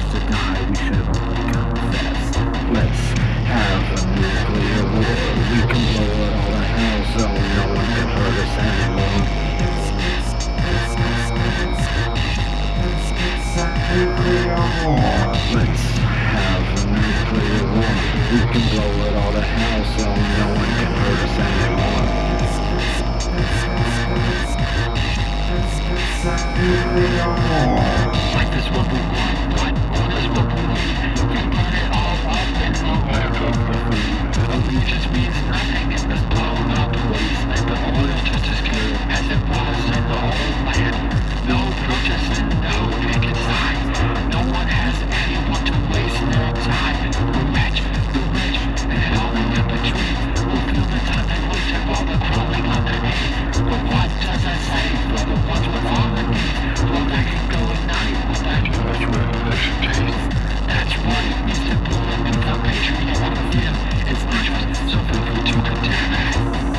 to die, we should all confess. Let's have a nuclear war. We can blow it all to hell so no one can hurt us anymore. Nuclear war. Let's have a nuclear war. We can blow it all to hell so no one can hurt us anymore. Nuclear war. Life is what we want, what is what we need. We burn it all up and nowhere of the food. Allegiance means nothing in this blown up waste. The oil just as good as it was in the whole land. No protesting, no taking sides. No one has anyone to waste their time. The rich, and hell in between will feel the time and winter while they're crawling underneath. But what does that say for the ones with all the needs? Well, they can go at night with that much taste. That's what it means to pull a new foundation. You want to feel it's dangerous, so feel free to condemn it.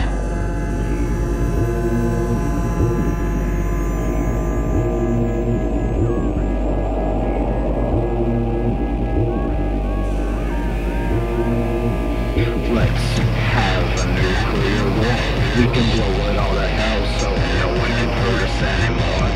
Let's have a nuclear war. We can blow it all to hell so no one can hurt us anymore.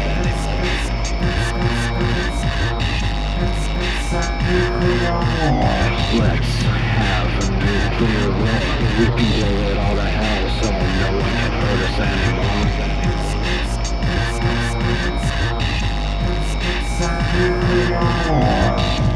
Nuclear war. Let's have a nuclear war. We can blow it all to hell so no one can hurt us anymore. Nuclear war.